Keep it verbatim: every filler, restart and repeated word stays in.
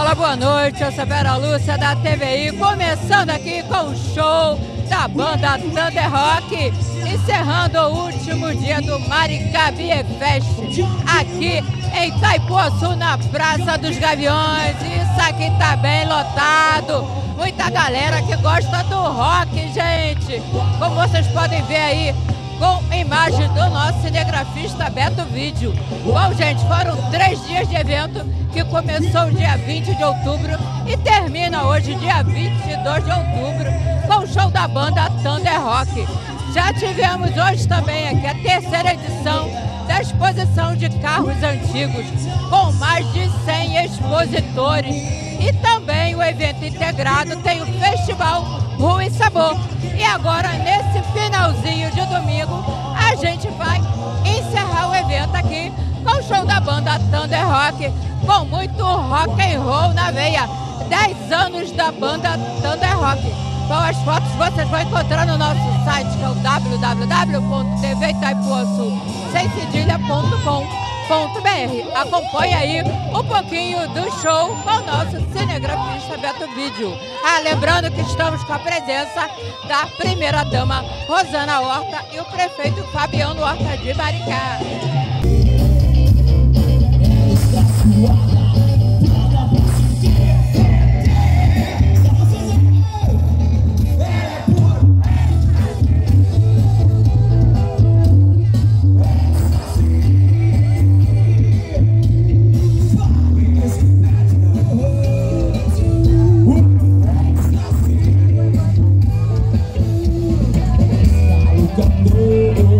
Olá, boa noite, eu sou Vera Lúcia da T V I, começando aqui com o show da banda Thunder Rock, encerrando o último dia do Maricá Beer Fest, aqui em Itaipuaçu, na Praça dos Gaviões. Isso aqui tá bem lotado, muita galera que gosta do rock, gente, como vocês podem ver aí, com imagem do nosso cinegrafista Beto Vídeo. Bom, gente, foram três dias de evento que começou dia vinte de outubro e termina hoje, dia vinte e dois de outubro, com o show da banda Thunder Rock. Já tivemos hoje também aqui a terceira edição da exposição de carros antigos, com mais de cem expositores. E também o evento integrado tem o Festival Rua e Sabor. E agora, nesse finalzinho de domingo, a gente vai encerrar o evento aqui com o show da banda Thunder Rock, com muito rock and roll na veia. dez anos da banda Thunder Rock. Bom, as fotos vocês vão encontrar no nosso site, que é o w w w ponto t v itaipuaçu sem cedilha ponto com ponto b r. Acompanhe aí um pouquinho do show com o nosso cinegrafista Beto Vídeo. Ah, lembrando que estamos com a presença da primeira-dama Rosana Horta e o prefeito Fabiano Horta de Maricá. Come on.